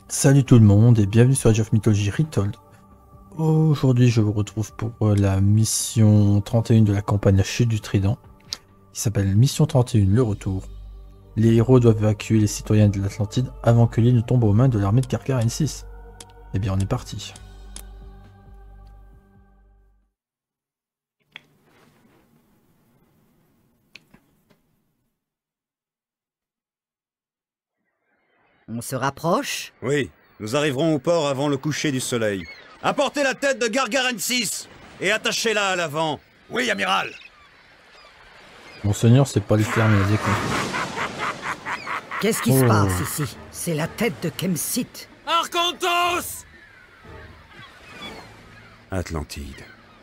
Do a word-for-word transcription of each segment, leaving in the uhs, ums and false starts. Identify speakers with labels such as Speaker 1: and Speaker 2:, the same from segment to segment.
Speaker 1: Salut tout le monde et bienvenue sur Age of Mythology Retold. Aujourd'hui je vous retrouve pour la mission trente et un de la campagne La Chute du Trident, qui s'appelle Mission trente et un, le retour. Les héros doivent évacuer les citoyens de l'Atlantide avant que l'île ne tombe aux mains de l'armée de Carcarène six. Eh bien on est parti.
Speaker 2: On se rapproche?
Speaker 3: Oui, nous arriverons au port avant le coucher du soleil. Apportez la tête de Carcarène six et attachez-la à l'avant. Oui, amiral.
Speaker 1: Monseigneur, c'est pas le terme, il a dit quoi.
Speaker 2: Qu'est-ce qui
Speaker 1: Oh.
Speaker 2: se passe ici? C'est la tête de Khemsit.
Speaker 4: Arkantos!
Speaker 3: Atlantide.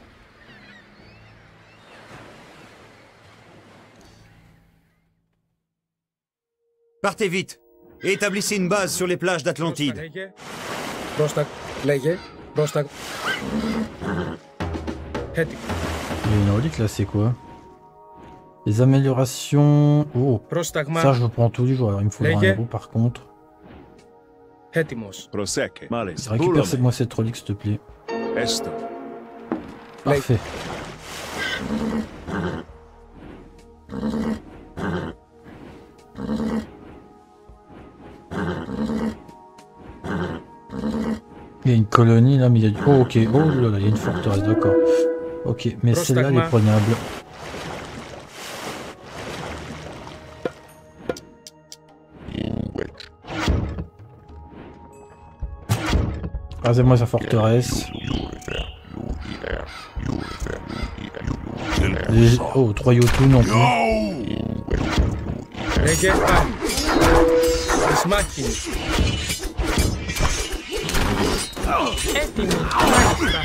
Speaker 3: Partez vite et établissez une base sur les plages d'Atlantide.
Speaker 5: Μπροστά, λέγε, μπροστά. Έτοιμο.
Speaker 1: Il y a une relique là, c'est quoi? Les améliorations... Oh,
Speaker 5: Πρόσταγμα,
Speaker 1: ça je le prends tous les jours, alors il me faudra un
Speaker 5: Légué.
Speaker 1: héros par contre.
Speaker 5: έτοιμος.
Speaker 4: Προσέκε. Μάλιστα.
Speaker 1: Récupère moi cette relique s'il te plaît.
Speaker 4: Έστω.
Speaker 1: Parfait. Il y a une colonie là, mais il y a du... Oh ok, oh là là, il y a une forteresse, d'accord. Ok, mais celle-là elle est prenable. Rasez-moi sa forteresse. Les... Oh, trois Yotu non plus.
Speaker 5: Λέγε, πάλι. Τις μάχες.
Speaker 6: Έτοιμοι, μάλιστα.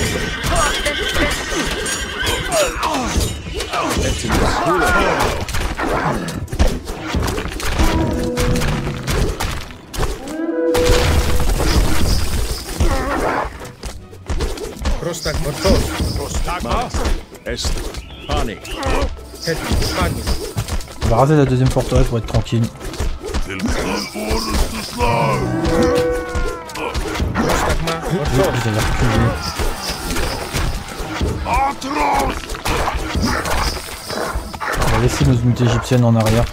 Speaker 5: Πρόσταγμα, ορθός.
Speaker 4: Προστάγμα. Έστω. Πάνι.
Speaker 5: Έτοιμος, πάλι.
Speaker 1: On va raser la deuxième forteresse pour être tranquille.
Speaker 5: Πρόσταγμα,
Speaker 1: Oui,
Speaker 5: ορθός.
Speaker 1: vous avez reculé. On va laisser nos unités égyptiennes en arrière.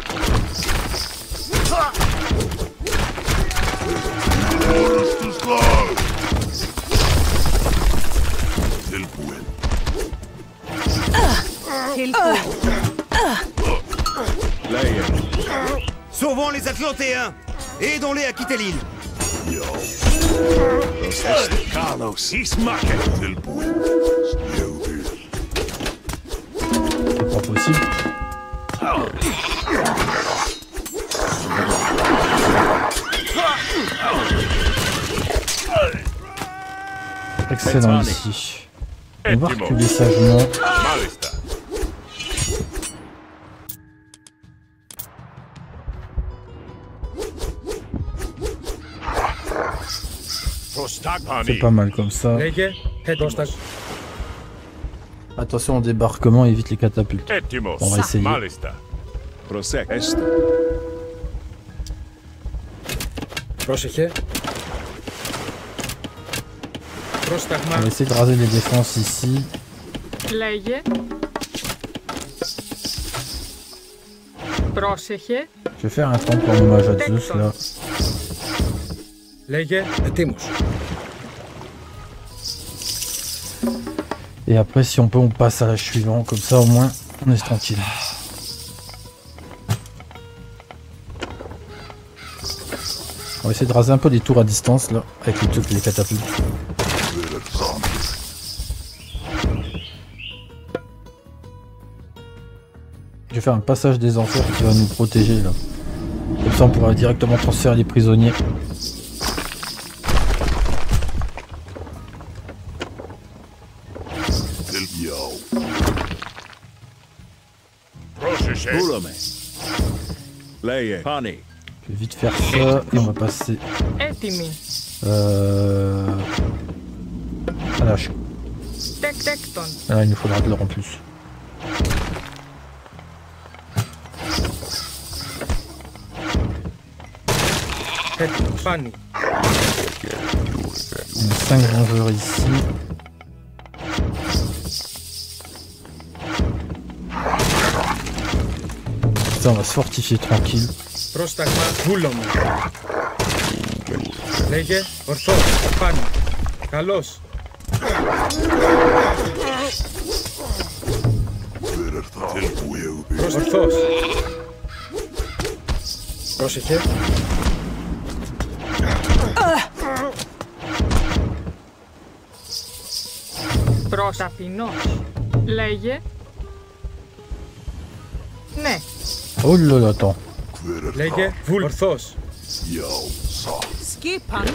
Speaker 4: Λέγε.
Speaker 3: Sauvons les Atlantéens et aidons-les à quitter l'île.
Speaker 4: Έστω. Κάλος. Εις μάκε.
Speaker 1: C'est pas possible. Excellent ici. On va reculer sagement.
Speaker 4: Μάλιστα. Προστάγμα.
Speaker 1: C'est pas mal comme ça.
Speaker 5: Λέγε, έτοιμος.
Speaker 1: Attention au débarquement, évite les catapultes.
Speaker 4: Έτοιμος.
Speaker 1: On va essayer.
Speaker 4: Μάλιστα. Προσέκε. Έστω.
Speaker 5: Πρόσεχε. Πρόσταγμα,
Speaker 1: On va essayer de raser les défenses ici.
Speaker 6: Λέγε. Πρόσεχε.
Speaker 1: Je vais faire un temple en hommage à Zeus là.
Speaker 5: λέγε, έτοιμος.
Speaker 1: Et après si on peut on passe à la suivante, comme ça au moins on est tranquille. On va essayer de raser un peu les tours à distance là, avec les trucs et les catapultes. Je vais faire un passage des enfers qui va nous protéger là. Comme ça on pourra directement transférer les prisonniers.
Speaker 4: Πρόσεχε. Πούλαμε. Λέγε. Πάνι.
Speaker 1: Je vais vite faire ça et on va passer
Speaker 6: Έτοιμοι.
Speaker 1: euh, à la ch-
Speaker 6: Τεκ τέκτον.
Speaker 1: Ah, il nous faudra de l'or en plus.
Speaker 5: Έτοιμος. Πάνι.
Speaker 1: On a cinq vengeurs ici. Ça, on va se fortifier tranquille.
Speaker 5: Πρόσταγμα βούλομαι. Λέγε ορθός. Πάνι. Καλός. Ορθός. Πρόσεχε.
Speaker 6: Προς ταπεινός. Λέγε. Ναι.
Speaker 1: Oh là là, attends.
Speaker 5: Λέγε βούλ. Ορθός.
Speaker 2: Skipan.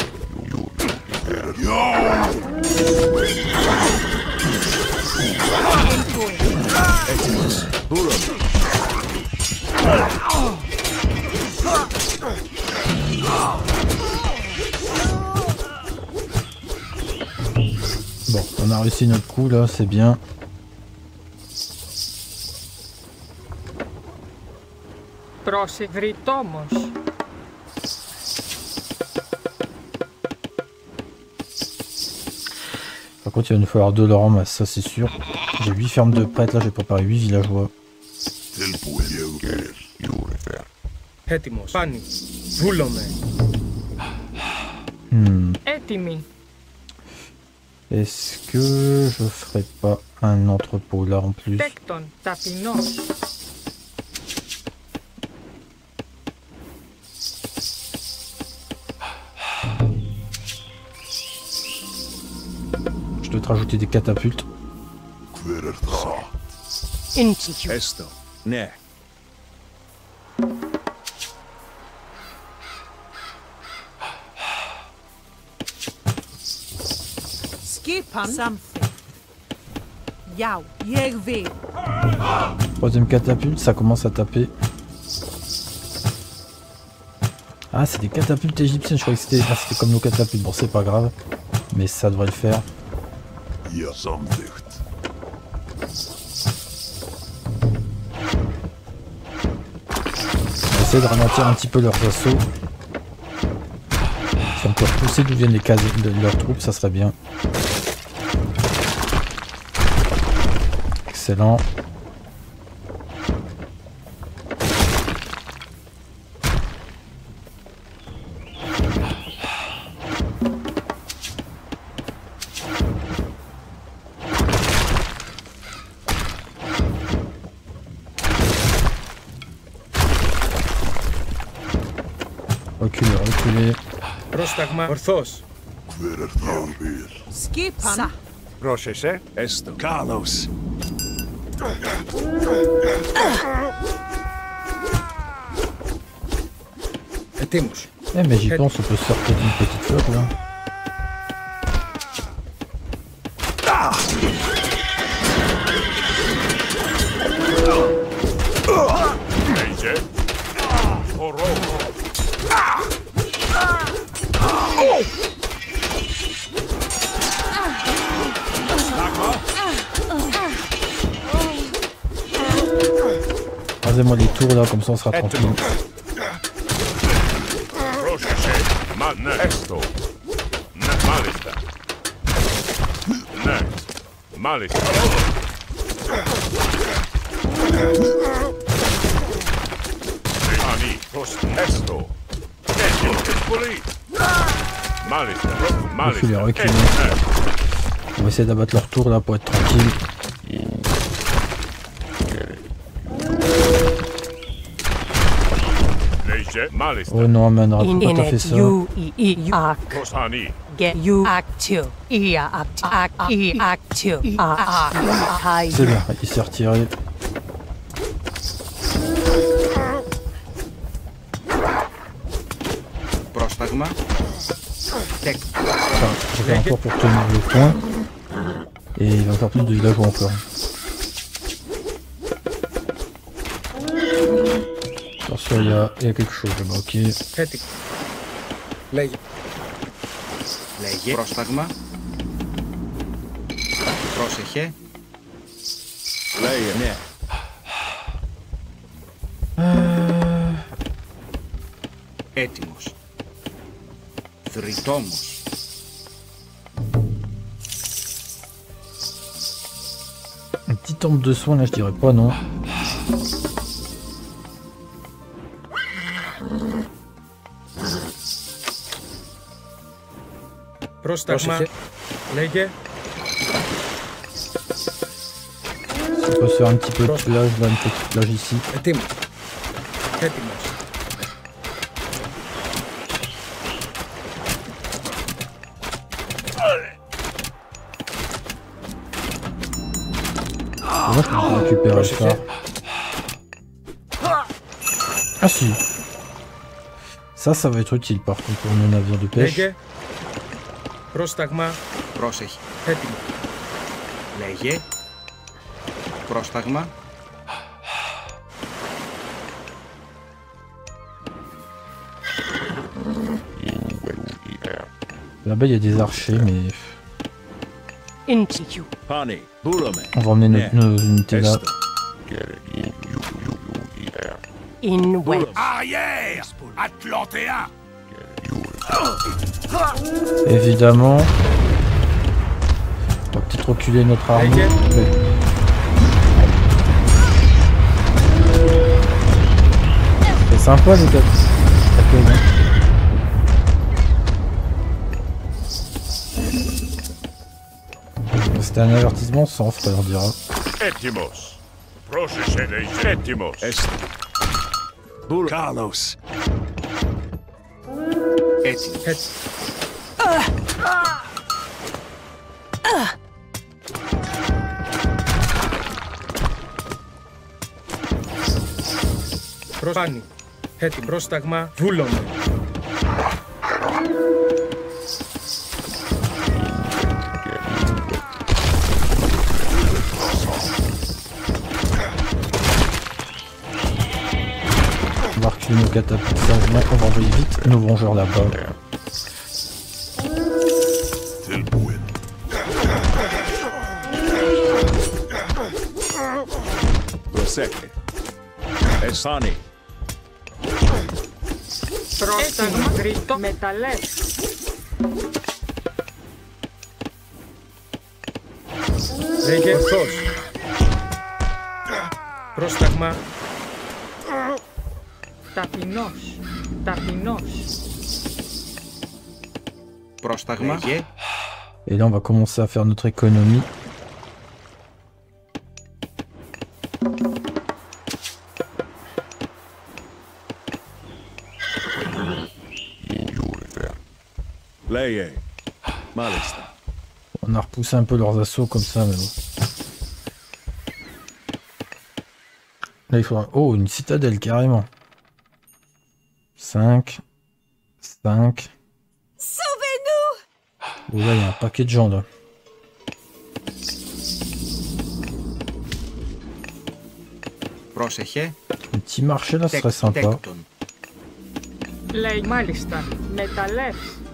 Speaker 1: Bon, on a réussi notre coup là, c'est bien.
Speaker 6: Πρόσεχε βρυτόμος.
Speaker 1: Par contre, il va nous falloir de l'or en masse, ça c'est sûr. J'ai huit fermes de prêtres, là j'ai préparé huit villageois.
Speaker 5: Έτοιμος. Πάνι. Βούλομαι.
Speaker 1: Hmm.
Speaker 6: Έτοιμοι.
Speaker 1: Est-ce que je ferais pas un entrepôt là en plus?
Speaker 6: Τέκτον. Ταπεινός.
Speaker 1: Je dois te rajouter des catapultes.
Speaker 4: Esto. Ναι.
Speaker 2: Skipan. Something. Yao. Yervi.
Speaker 1: Troisième catapulte, ça commence à taper. Ah, c'est des catapultes égyptiennes, je croyais que c'était ah, c'était comme nos catapultes. Bon, c'est pas grave, mais ça devrait le faire. On va essayer de ralentir un petit peu leurs assauts. Si on peut repousser d'où viennent les cases de leurs troupes, ça serait bien. Excellent. Reculez, reculez.
Speaker 5: Πρόσταγμα ορθός.
Speaker 2: Skipan.
Speaker 4: Πρόσεχε. Esto. Carlos.
Speaker 5: Ετοίμος.
Speaker 1: Eh mais j'y pense, on peut se faire peut-être une petite flotte là.
Speaker 4: Λέγε. Ορό.
Speaker 1: Rasez-moi les tours là, comme ça on sera tranquille.
Speaker 4: Πρόσεχε. Μα ναι. Esto. Ναι, μάλιστα. Ναι. Μάλιστα. Ανή. Προς esto. Έχει και πολύ. Μάλιστα. Μάλιστα.
Speaker 1: Reculez, reculez.
Speaker 4: Ναι.
Speaker 1: On va essayer d'abattre leur tour là pour être tranquille.
Speaker 4: Λέγε. Μάλιστα.
Speaker 1: Oh non, mais on n'aura pas tout à fait ça.
Speaker 7: You e ak
Speaker 4: Προς ανή.
Speaker 7: get you actu ia actu ak e actu a a
Speaker 1: C'est bien, il s'est retiré.
Speaker 5: Πρόσταγμα. Τεκ.
Speaker 1: Enfin, je vais encore pour tenir le point. Et il va faire plus de villageois encore. Attention, il y a, il y a quelque chose là-bas, ok.
Speaker 5: Έτοιμο. Λέγε. Λέγε. Πρόσταγμα. Πρόσεχε.
Speaker 3: Λέγε. Ναι.
Speaker 5: Έτοιμος. Δρυτόμος.
Speaker 1: Un petit temple de soins là, je dirais pas non.
Speaker 5: Πρόσταγμα. Λέγε.
Speaker 1: On peut se faire un petit peu de plage, là, une petite plage ici.
Speaker 5: Έτοιμος. Έτοιμος.
Speaker 1: Moi je peux récupérer ça. Ah si. Ça, ça va être utile par contre pour nos navires de pêche.
Speaker 5: Λέγε. Πρόσταγμα. Πρόσεχε. Έτοιμο. Λέγε. Πρόσταγμα.
Speaker 1: Là-bas il y a des archers mais...
Speaker 7: Into you.
Speaker 3: Pani, Bulome.
Speaker 1: On va emmener notre, nos unités là.
Speaker 7: In way.
Speaker 4: Arrière! Atlantéen!
Speaker 1: Évidemment. On va peut-être reculer notre armée.
Speaker 5: Légué.
Speaker 1: Ouais. C'est sympa les gars. Ça fait bien. C'était un avertissement sans, ça leur dira.
Speaker 4: Έτοιμος. Πρόσεχε, λέγε. Έτοιμος.
Speaker 3: Bul Carlos.
Speaker 5: Έτσι. Έτσι. Προσπάνει. Έτσι. Πρόσταγμα. Βούλωμε.
Speaker 1: On va reculer nos catapultes. On va envoyer vite nos vengeurs là-bas.
Speaker 3: Προσέχε. Εσφάνι.
Speaker 6: Πρόσταγμα γρήτο μεταλλές.
Speaker 5: Λέγε. Ορθώς. Πρόσταγμα.
Speaker 6: Ταπεινός. Ταπεινός.
Speaker 5: Πρόσταγμα. Λέγε.
Speaker 1: Et là on va commencer à faire notre économie.
Speaker 3: Λέγε. Μάλιστα.
Speaker 1: On a repoussé un peu leurs assauts comme ça, mais bon. Là il faudra... Oh, une citadelle carrément. cinq. cinq.
Speaker 2: Sauvez-nous!
Speaker 1: Oh là il y a un paquet de gens là.
Speaker 5: Πρόσεχε.
Speaker 1: Un petit marché là ce serait sympa.
Speaker 5: Τέκτον.
Speaker 6: Λέει μάλιστα. Μεταλλές.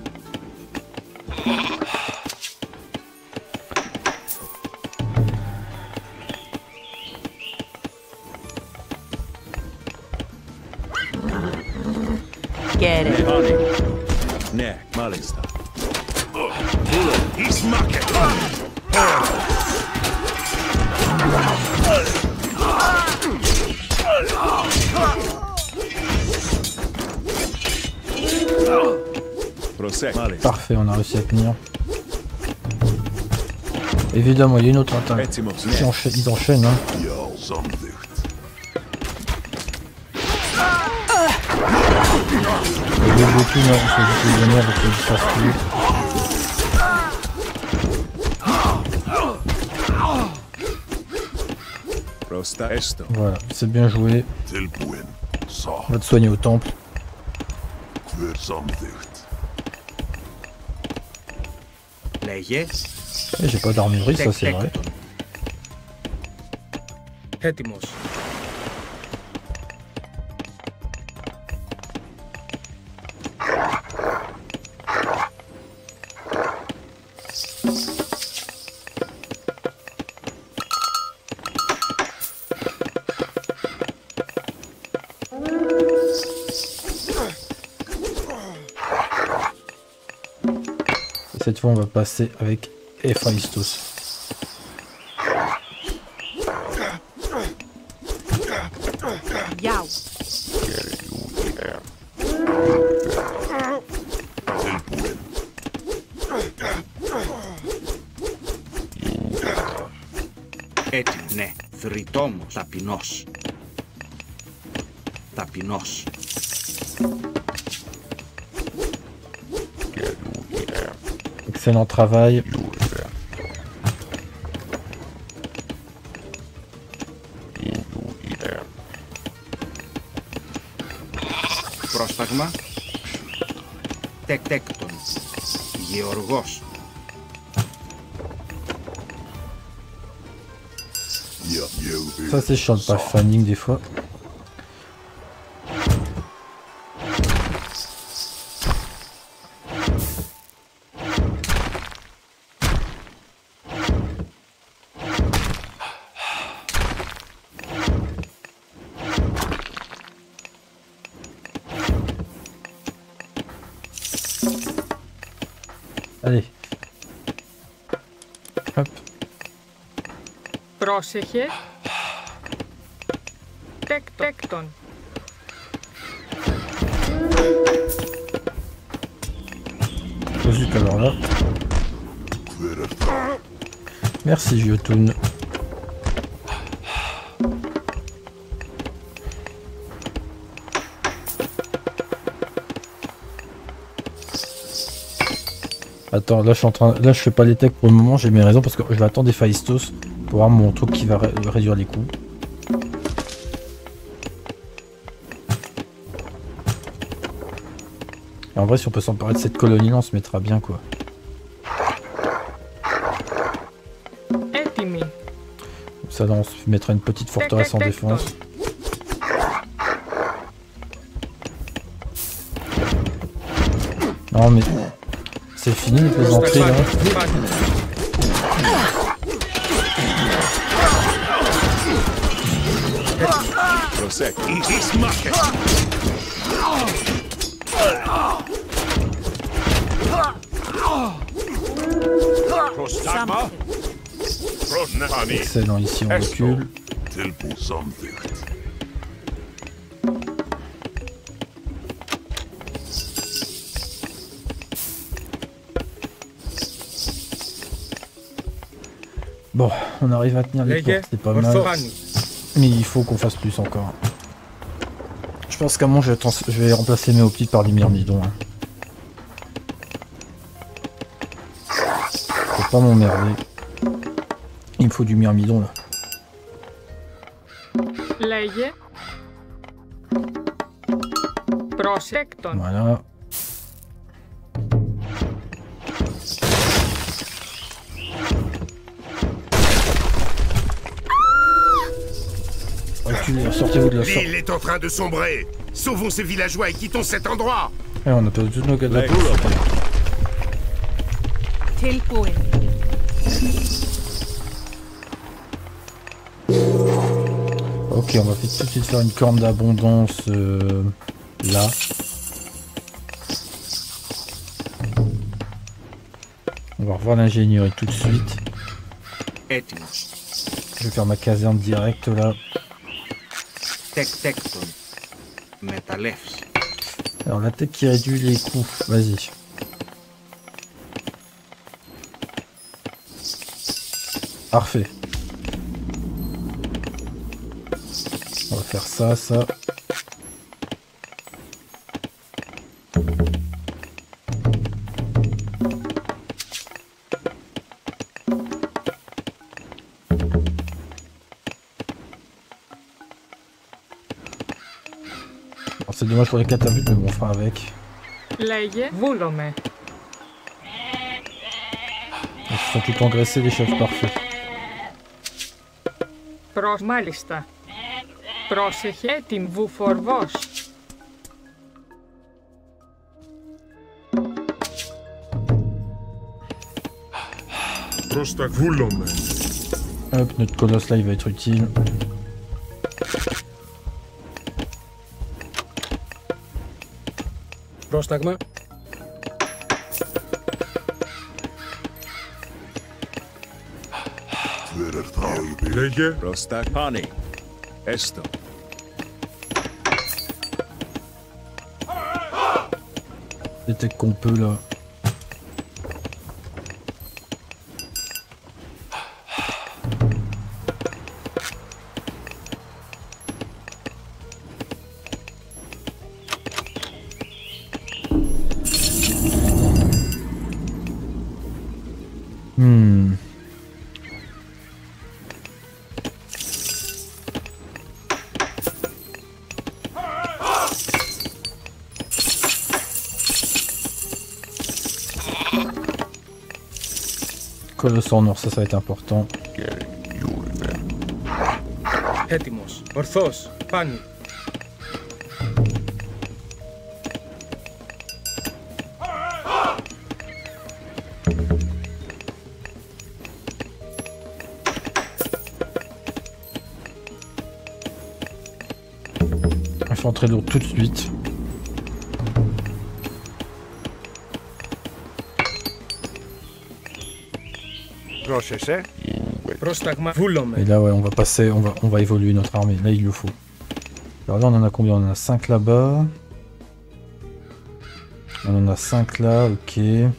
Speaker 7: Get it.
Speaker 3: Pani. Ναι, μάλιστα.
Speaker 4: Εις μάκε!
Speaker 3: Προσέχε. Μάλιστα.
Speaker 1: Parfait, on a réussi à tenir. Évidemment, il y a une autre attaque.
Speaker 3: Έτοιμος,
Speaker 1: Ils
Speaker 3: ναι.
Speaker 1: enchaînent, ils enchaînent hein. Et le beaucoup, non, il faut juste les donner avec le disperse plus.
Speaker 3: Μπροστά έστω.
Speaker 1: Voilà, c'est bien joué. On va te soigner au temple.
Speaker 5: Λέγε.
Speaker 1: Et j'ai pas d'armurerie, ça c'est vrai.
Speaker 5: Τέκτον. Έτοιμος.
Speaker 1: Cette fois, on va passer avec Héphaïstos.
Speaker 7: Yao.
Speaker 5: Έτσι, ναι. Θρητόμος. Ταπεινός. Ταπεινός.
Speaker 1: Excellent travail.
Speaker 5: Πρόσταγμα. Τεκτέκτον. Γεωργός.
Speaker 1: Ça c'est chiant le pathfinding des fois. Allez. Hop.
Speaker 6: Πρόσεχε. Τέκτον.
Speaker 1: Zut alors là. Merci Jotun. Attends, là je suis en train, là je fais pas les techs pour le moment, j'ai mes raisons parce que je vais attendre Héphaïstos pour avoir mon truc qui va ré réduire les coûts. Et en vrai, si on peut s'emparer de cette colonie là, on se mettra bien quoi.
Speaker 6: Έτοιμη.
Speaker 1: Ça là, on se mettra une petite forteresse en défense. Non mais c'est fini les plaisanteries là.
Speaker 4: Prostagma. Prosnefani.
Speaker 1: Excellent, ici on recule.
Speaker 4: Tilpo samthicht.
Speaker 1: Bon, on arrive à tenir les
Speaker 5: Λέγε.
Speaker 1: portes, c'est pas mal.
Speaker 5: Ορθοφάνη.
Speaker 1: Mais il faut qu'on fasse plus encore. Je pense qu'à moi je vais, trans- je vais remplacer mes optiques par des myrmidons. Hein. Faut pas m'emmerder. Il me faut du myrmidon là.
Speaker 6: Λέγε. Προσέκτον.
Speaker 1: Voilà. Reculez, sortez-vous de la sorte.
Speaker 4: L'île est en train de sombrer. Sauvons ces villageois et quittons cet endroit.
Speaker 1: Eh, on a perdu tous nos gars de la
Speaker 3: Lex.
Speaker 1: peau.
Speaker 7: Tilpoen.
Speaker 1: Ok, on va tout de suite faire une corne d'abondance euh, là. On va revoir l'ingénierie tout de suite.
Speaker 5: Έτοιμος.
Speaker 1: Je vais faire ma caserne directe là.
Speaker 5: Τεκτέκτον. Μεταλλεύς.
Speaker 1: Alors la tech qui réduit les coûts, vas-y. Parfait. On va faire ça, ça. C'est dommage pour les catapultes, mais bon, on fera avec.
Speaker 6: Λέγε. Βούλομαι.
Speaker 1: Ils se sont tout engraissés, les chefs parfaits.
Speaker 6: Προς μάλιστα. Πρόσεχε την βουφορβός.
Speaker 4: Prostagvulome.
Speaker 1: Hop, notre colosse là, il va être utile.
Speaker 5: Πρόσταγμα.
Speaker 4: Λέγε.
Speaker 3: Μπροστά. Πάνι. Έστω.
Speaker 1: Peut-être qu'on peut là. Hmm. Colosse en or, ça, ça va être important.
Speaker 5: Έτοιμος. Ορθός. Πάνι.
Speaker 1: Il faut entrer lourd tout de suite.
Speaker 4: Πρόσεχε.
Speaker 5: Πρόσταγμα. Βούλομαι.
Speaker 1: Et là, ouais, on va passer, on va, on va évoluer notre armée. Là, il le faut. Alors là, on en a combien? On en a cinq là-bas. On en a cinq là, ok.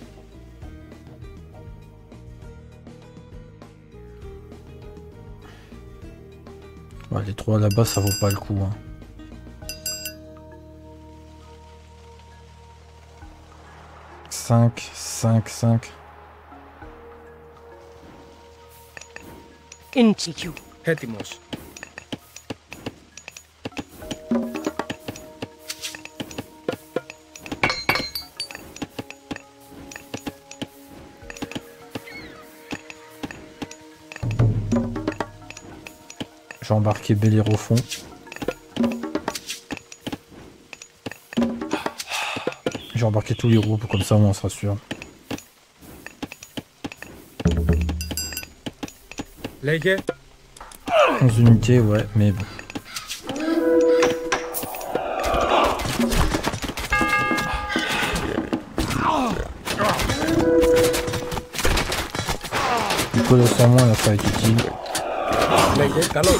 Speaker 1: Ouais, les trois là-bas, ça vaut pas le coup. Hein. cinq, cinq, cinq.
Speaker 7: Intiku.
Speaker 5: Έτοιμος.
Speaker 1: J'ai embarqué Bélir au fond. J'ai embarqué tous les groupes, comme ça on sera sûr.
Speaker 5: Λέγε.
Speaker 1: onze unités, ouais, mais bon. Le colosse en moins, là, ça va être utile.
Speaker 5: Λέγε. Καλώς.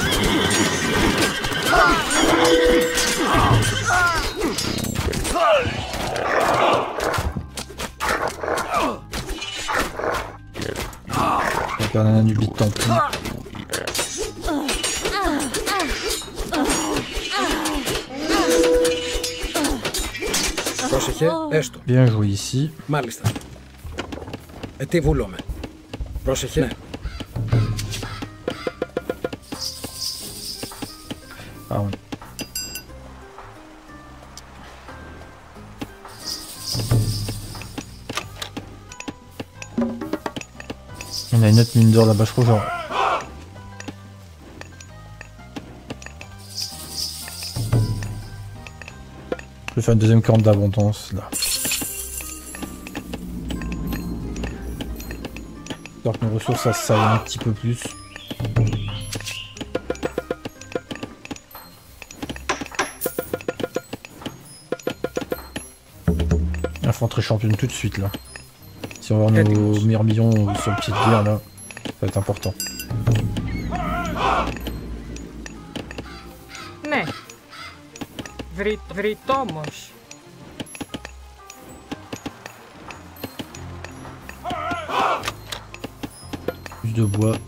Speaker 1: Regarde un Anubis tant pis.
Speaker 5: Πρόσεχε. Έστω.
Speaker 1: Bien joué ici.
Speaker 5: Μάλιστα. Ε, τι βούλομαι. Πρόσεχε. Ναι.
Speaker 1: Ah oui. On a une autre mine d'or là-bas, je crois, genre. Je vais faire une deuxième corne d'abondance là. J'espère que nos ressources ça s'aille un petit peu plus. Infanterie championne tout de suite là. Si on va avoir nos mirmillons sur le pied de guerre là, ça va être important.
Speaker 6: Ναι. Βρει, βρυτόμος.
Speaker 1: Plus de bois.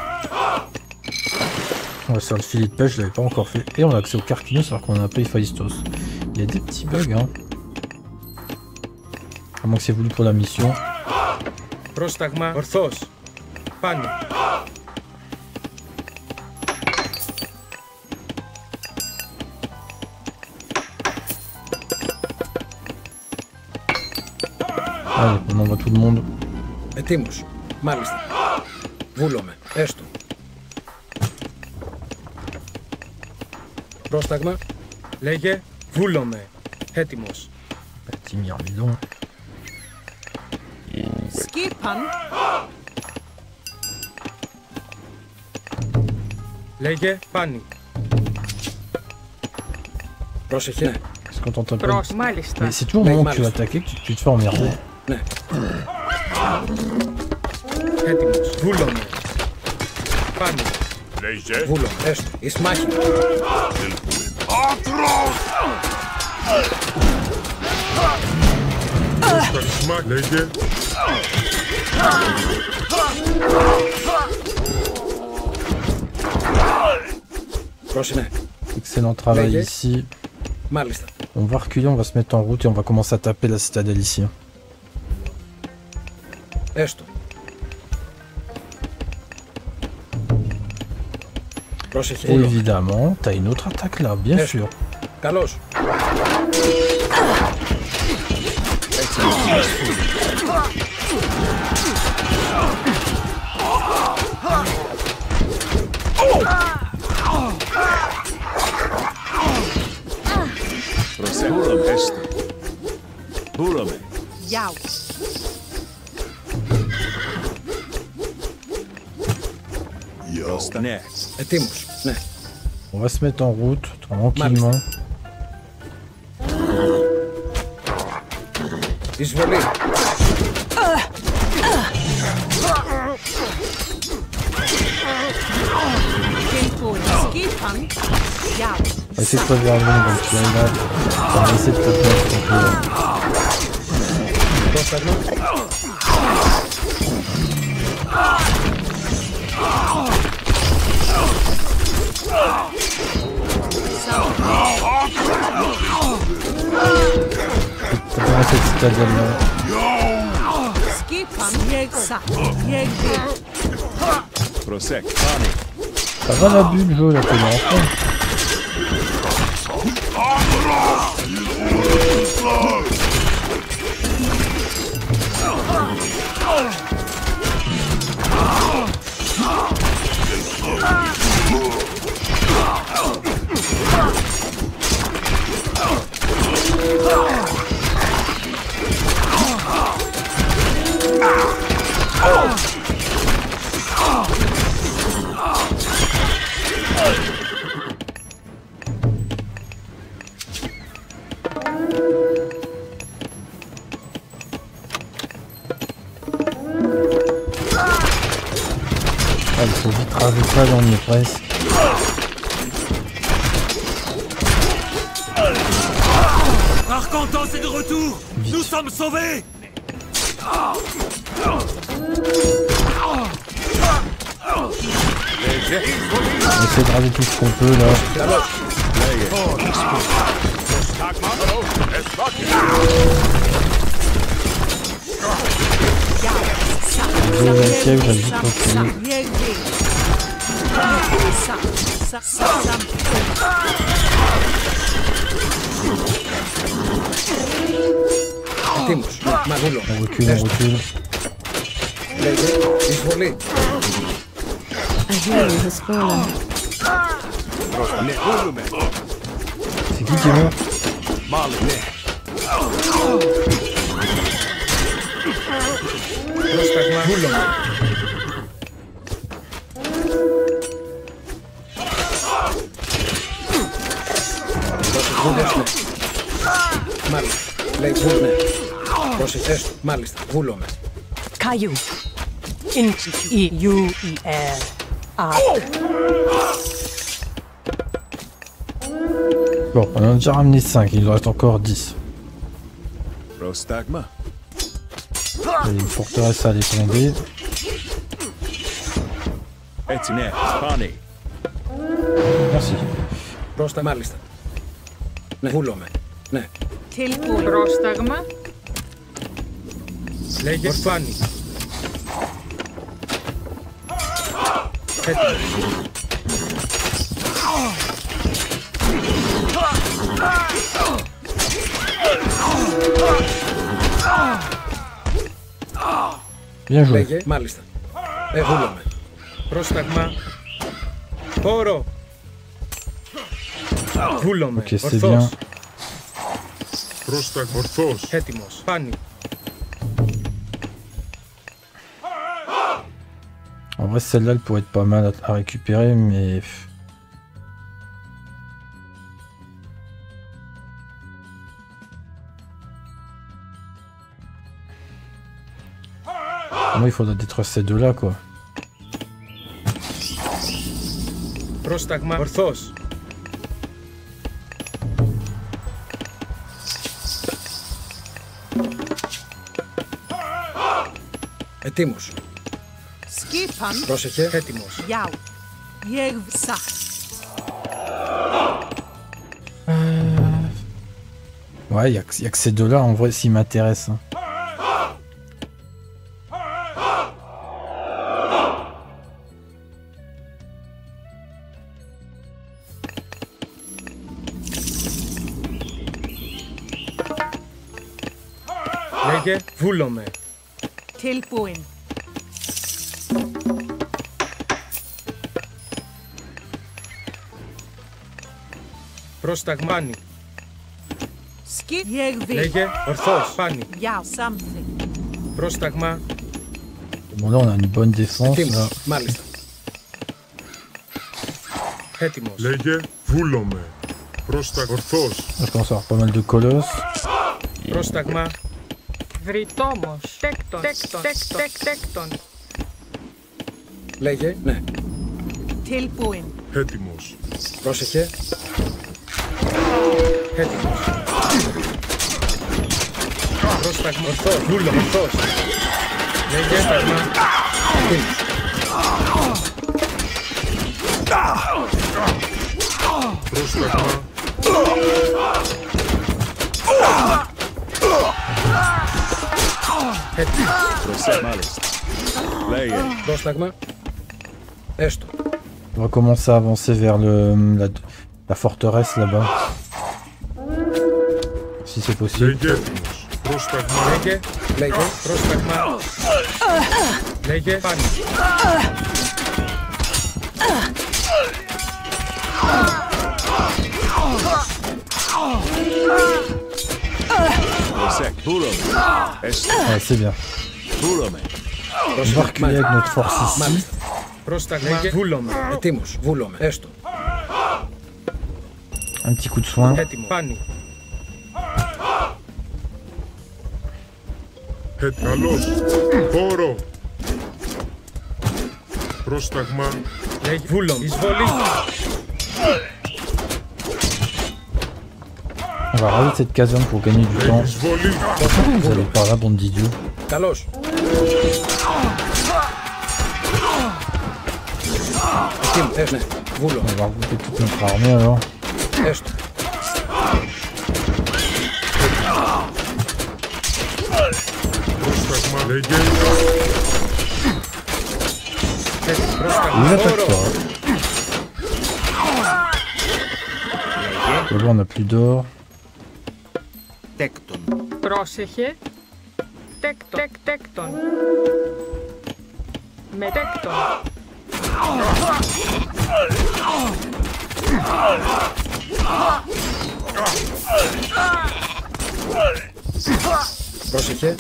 Speaker 1: On va faire le filet de pêche, je l'avais pas encore fait. Et on a accès au Carquinos alors qu'on a pas Héphaïstos. Il y a des petits bugs hein. À moins que c'est voulu pour la mission.
Speaker 5: Πρόσταγμα. Ορθός. Πάνι.
Speaker 1: Allez, on envoie tout le monde.
Speaker 5: Ετοίμος. Μάλιστα. Βούλομαι. Έστω. Πρόσταγμα. Λέγε. Βούλομαι. Έτοιμος.
Speaker 1: Petit myrmidon.
Speaker 7: Skipan.
Speaker 5: Λέγε. Πάνι. Πρόσεχε. Ναι.
Speaker 1: Parce qu'on t'entend pas.
Speaker 6: Προς, μάλιστα.
Speaker 1: Mais c'est toujours au moment où tu vas attaquer que tu, tu te fais emmerder.
Speaker 5: Ναι. Έτοιμος. Βούλομαι. Πάνι.
Speaker 4: Λέγε.
Speaker 5: Βούλο. Έστω. Εις μάχη.
Speaker 4: Άτρος! Πρόσταγμα. Λέγε.
Speaker 5: Πρόσεχε.
Speaker 1: Excellent travail
Speaker 5: Légué.
Speaker 1: ici.
Speaker 5: Μάλιστα.
Speaker 1: On va reculer, on va se mettre en route et on va commencer à taper la citadelle ici.
Speaker 5: Έστω. Πρόσεχε.
Speaker 1: Et
Speaker 5: Βούλο.
Speaker 1: évidemment, t'as une autre attaque là, bien
Speaker 5: Eh.
Speaker 1: sûr.
Speaker 5: Καλώς.
Speaker 3: Πούλαμε, έστω. Πούλαμε.
Speaker 7: Γιάου.
Speaker 3: Ναι.
Speaker 5: Ετοίμος. Ναι.
Speaker 1: On va se mettre en route tranquillement.
Speaker 5: Εισβολή.
Speaker 7: Skipang. Γιάου.
Speaker 1: On va essayer de préserver donc tu es là. On va essayer de taper un petit peu.
Speaker 5: Πρόσταγμα.
Speaker 1: Taper dans cette citadelle là.
Speaker 7: Skipang. Yegsa. Yegdi.
Speaker 3: Προσέκ. Πάνι.
Speaker 1: Ça va la bulle, Jo, là, t'es dans la fin. Ah, il faut vite raser ça, là, on y est presque.
Speaker 3: Arcantos est de retour.
Speaker 1: Vite.
Speaker 3: Nous sommes sauvés.
Speaker 1: On essaie de raser tout ce qu'on peut là. Le deuxième siècle va vite reculer.
Speaker 7: Yegdi. Sa. Sa. Sa.
Speaker 5: Ετοίμος. Ναι. Μαγούλο.
Speaker 1: On recule, on recule.
Speaker 5: Λέγε. Εισβολή.
Speaker 1: C'est qui qui est mort?
Speaker 5: Πρόσταγμα. Βούλο. Πρόσεχε. Μάλιστα. Λέει βούλο. Ναι. Πρόσεχε. Έστω. Μάλιστα. Βούλομαι.
Speaker 7: Caillou. In. I. U. I. R. A.
Speaker 1: Bon, on en a déjà ramené cinq, il nous reste encore dix.
Speaker 3: Prostagma.
Speaker 1: Il y a une forteresse à aller tomber.
Speaker 3: Έτσι, ναι. Πάνι.
Speaker 1: Merci.
Speaker 5: Πρόστα. Μάλιστα. Ναι. Βούλομαι. Ναι.
Speaker 6: Tilbúin. Πρόσταγμα.
Speaker 5: Λέγε. Ορφάνι. Έτοιμος.
Speaker 1: Bien joué.
Speaker 5: Λέγε. Μάλιστα. Ε, βούλομαι. Πρόσταγμα. Πόρο. Βούλομαι.
Speaker 1: Ok, c'est
Speaker 5: Ορθός.
Speaker 1: bien.
Speaker 4: Πρόσταγμα. Ορθός.
Speaker 5: Έτοιμος. Πάνι.
Speaker 1: En vrai, celle-là, elle pourrait être pas mal à, à récupérer, mais... Moi, il faudra détruire ces deux-là, quoi.
Speaker 5: Πρόσταγμα ορθός. Ετοίμος.
Speaker 2: Skipan.
Speaker 5: Πρόσεχε. Έτοιμος.
Speaker 2: Jau. Jeg sa.
Speaker 1: Ouais, il n'y a, a que ces deux-là, en vrai, s'ils m'intéressent. Hein.
Speaker 5: Λέγε, βούλομαι.
Speaker 2: Tilbúin.
Speaker 5: Πρόσταγμάνι.
Speaker 2: Skip. Jeg vil.
Speaker 5: Λέγε, ορθός. Πάνι.
Speaker 2: Ja, something.
Speaker 5: Πρόσταγμα.
Speaker 1: Bon, là, on a une bonne défense. Là.
Speaker 5: Έτοιμος. Μάλιστα. Έτοιμος.
Speaker 4: Λέγε, βούλομαι. Πρόστα ορθός.
Speaker 1: Je pense avoir pas mal de colosses.
Speaker 5: Πρόσταγμα.
Speaker 6: Βρυτόμος. Τέκτον. Τέκτον. Τέκτον. Τέκτον.
Speaker 5: Λέγε, ναι.
Speaker 2: Tilbúin.
Speaker 4: Έτοιμος.
Speaker 5: Πρόσεχε. Έτοιμος. Πρόσταγμα. Ορθός. Βούλομαι. Ορθός. Λέγε, πρόσταγμα. Έτοιμος.
Speaker 4: Πρόσταγμα.
Speaker 5: Πρόσταγμα. Έστω.
Speaker 1: On va commencer à avancer vers le, la, la forteresse là-bas. Si c'est possible.
Speaker 4: Λέγε, έτοιμος. Πρόσταγμα.
Speaker 5: Λέγε, λέγε, πρόσταγμα. Λέγε, πάνι.
Speaker 1: Ouais, c'est bien. On va reculer avec notre force ici.
Speaker 5: Πρόσταγμα. Βούλομαι. Ετοίμος. Βούλομαι. Έστω.
Speaker 1: Un petit coup de soin.
Speaker 5: Έτοιμο. Πάνι.
Speaker 4: Ε, καλώς. Χώρο. Πρόσταγμα.
Speaker 5: Λέγε, βούλομαι. Εισβολή.
Speaker 1: On va rajouter cette caserne pour gagner du temps.
Speaker 4: Εισβολή.
Speaker 1: Vous allez par là, bande d'idiots.
Speaker 5: Καλώς. Ετοίμο. Έστω. Ναι. Βούλομαι.
Speaker 1: On va regrouper toute notre armée alors.
Speaker 5: Έστω.
Speaker 4: Πρόσταγμα. Λέγε.
Speaker 5: Έτοιμο.
Speaker 1: Ils
Speaker 5: Πρόσταγμα.
Speaker 1: attaquent
Speaker 5: Χώρο.
Speaker 1: pas. Là, on a plus d'or.
Speaker 3: Τέκτον.
Speaker 6: Πρόσεχε. Τέκτον. Τεκ, τέκτον. Με τέκτον.
Speaker 5: Πρόσεχε.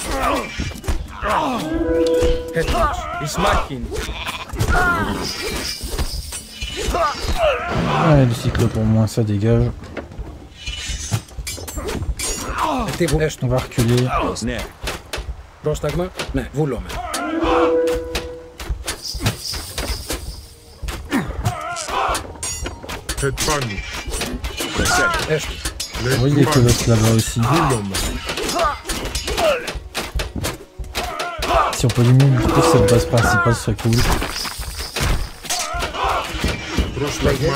Speaker 5: Έτοιμος. Εις μάχην.
Speaker 1: Ouais, le cyclope pour moins, ça dégage.
Speaker 5: Ετοίμο.
Speaker 1: On
Speaker 5: Έστω.
Speaker 1: va reculer.
Speaker 3: Ναι.
Speaker 5: Πρόσταγμα. Ναι. Βούλομαι.
Speaker 4: Ε, πάνι.
Speaker 5: Έστω.
Speaker 1: Vous voyez les
Speaker 4: Λέγε, πάνι.
Speaker 1: colosses là-bas aussi.
Speaker 4: Βούλομαι.
Speaker 1: Si on peut limiter cette base principale, ce serait cool.
Speaker 4: Πρόσταγμα.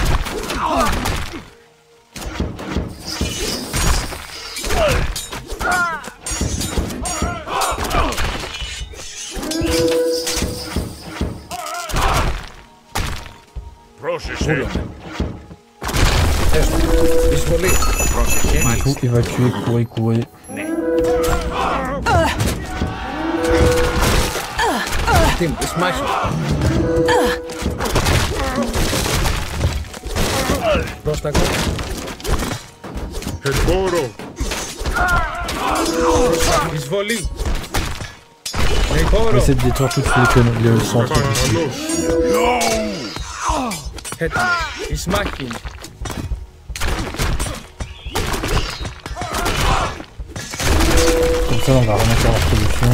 Speaker 4: Πρόσεχε.
Speaker 5: Βούλομαι. Έστω. Εισβολή.
Speaker 1: Il faut évacuer, courir, courir.
Speaker 5: Έτοιμο. Εις μάχην. Πρόσταγμα.
Speaker 4: Ε, χώρο.
Speaker 5: Πρόσταγμα. Εισβολή. Ναι,
Speaker 1: On
Speaker 5: χώρο.
Speaker 1: essaie de détruire toutes les, con- les centres.
Speaker 4: Παρακαλώς.
Speaker 5: Έτοιμο. Εις μάχην.
Speaker 1: Comme ça, on va remonter en production.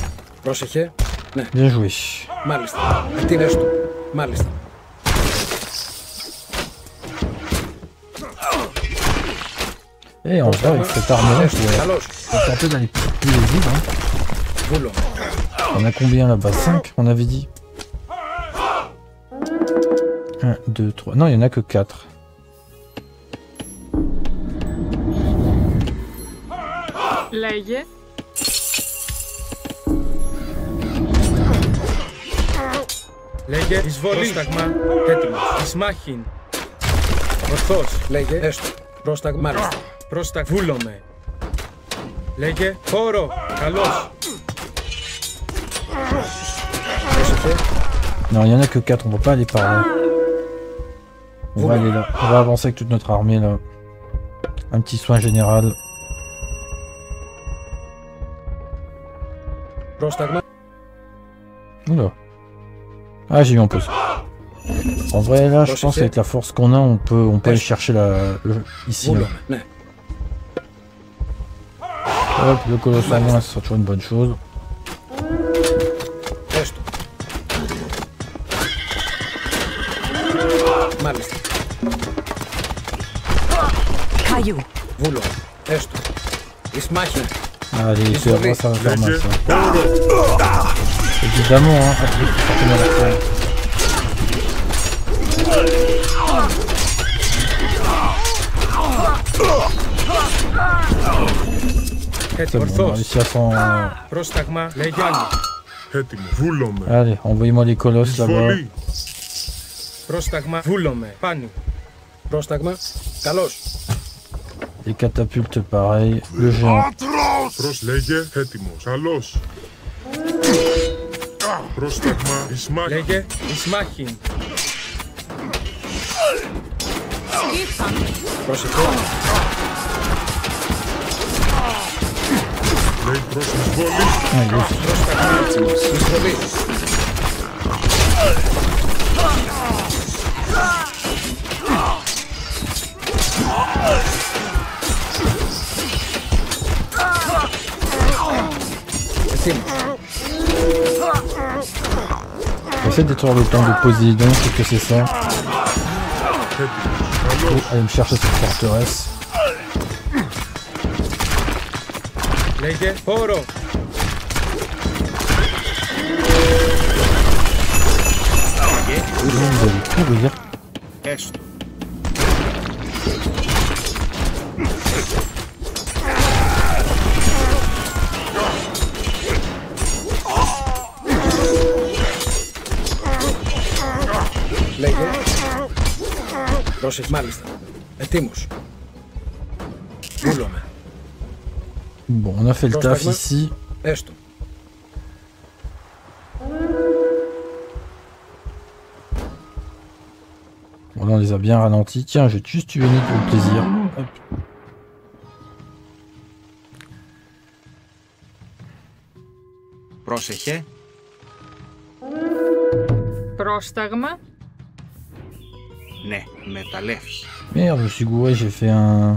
Speaker 5: Πρόσεχε. Ναι.
Speaker 1: Bien joué.
Speaker 5: Μάλιστα. Ετοίμο. Έστω. Μάλιστα.
Speaker 1: Et en vrai, avec cette arme-là, je pourrais
Speaker 5: Καλώς.
Speaker 1: tenter d'aller plus les vides. Hein.
Speaker 5: Βούλο.
Speaker 1: On a combien là-bas? cinq, on avait dit. un, deux, trois. Non, il n'y en a que quatre.
Speaker 6: Λέγε.
Speaker 8: Λέγε εισβολή. Πρόσταγμα έτοιμος. Εις μάχην. Ορθός.
Speaker 5: Λέγε έστω. Πρόσταγμα. Μάλιστα.
Speaker 8: Πρόσταγ βούλομαι. Λέγε χώρο. Καλώς.
Speaker 5: Πρόσεχε.
Speaker 1: Non, il n'y en a que quatre, on ne va pas aller par là. On va aller là. On va avancer avec toute notre armée là. Un petit soin général.
Speaker 5: Πρόσταγμα.
Speaker 1: Oula. Ah, j'ai eu en pause. En vrai, là, je pense qu'avec la force qu'on a, on peut, on peut aller chercher la, le, ici. Là.
Speaker 5: Βούλομαι. Ναι.
Speaker 1: Hop, le colosse en moins, ce sera toujours une bonne chose.
Speaker 5: Έστω. Μάλιστα.
Speaker 7: Caillou.
Speaker 5: Βούλο. Έστω. Εις μάχην.
Speaker 1: Allez, c'est vrai, ça va faire mal ça. Évidemment, hein, ça fait forcément la fin. C'est bon, on a réussi à s'en...
Speaker 8: Πρόσταγμα λέγε άλλη.
Speaker 4: Έτοιμο. Βούλομαι.
Speaker 1: Allez, envoyez-moi les colosses là-bas.
Speaker 4: Εισβολή.
Speaker 8: Πρόσταγμα βούλομαι. Πάνι.
Speaker 5: Πρόσταγμα. Καλώς.
Speaker 1: Les catapultes pareil. Le géant.
Speaker 4: Προς λέγε. Έτοιμος. Καλώς. Πρόσταγμα. Εις μάχην.
Speaker 8: Λέγε εις μάχην.
Speaker 5: Πρόσεχε.
Speaker 4: Λέει προς εισβολή.
Speaker 1: Allez,
Speaker 5: Πρόσταγμα. Εισβολή. Έτοιμος.
Speaker 1: j'essaie de détruire le temps de Poséidon, c'est que c'est ça.
Speaker 4: Έτοιμος.
Speaker 1: Oh, allez me chercher cette forteresse.
Speaker 8: Λέγε χώρο.
Speaker 1: Vous allez courir.
Speaker 3: Έστω.
Speaker 5: Λέγε. Πρόσεχε. Μάλιστα. Ετοίμος. Βούλομαι.
Speaker 1: Bon, on a fait le taf ici.
Speaker 5: Έστω.
Speaker 1: Bon, là, on les a bien ralentis. Tiens, je vais juste tuer Nick pour le plaisir. Hop.
Speaker 3: Πρόσεχε.
Speaker 6: Πρόσταγμα.
Speaker 3: Ναι, μεταλλεύς.
Speaker 1: Merde, je me suis gouré, j'ai fait un,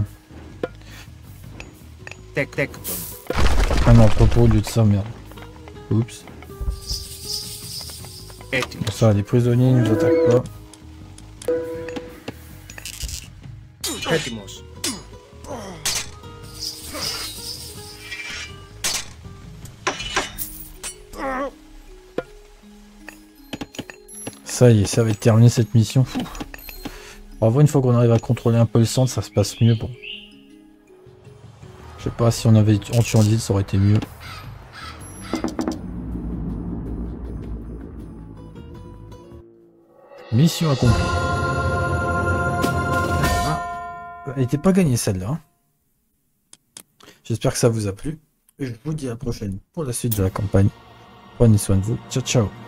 Speaker 3: Τεκ τέκτον.
Speaker 1: un entrepôt au lieu de ça, merde. Oups.
Speaker 3: Έτοιμο.
Speaker 1: Pour ça, les prisonniers ils nous attaquent pas.
Speaker 8: Έτοιμος.
Speaker 1: Ça y est, ça va être terminé cette mission. Fou. Bravo, une fois qu'on arrive à contrôler un peu le centre, ça se passe mieux. Bon. Je sais pas si on avait en tuant l'île, ça aurait été mieux. Mission accomplie. Ah, elle n'était pas gagnée celle-là. Hein. J'espère que ça vous a plu. Et je vous dis à la prochaine pour la suite de la campagne. Prenez soin de vous. Ciao, ciao.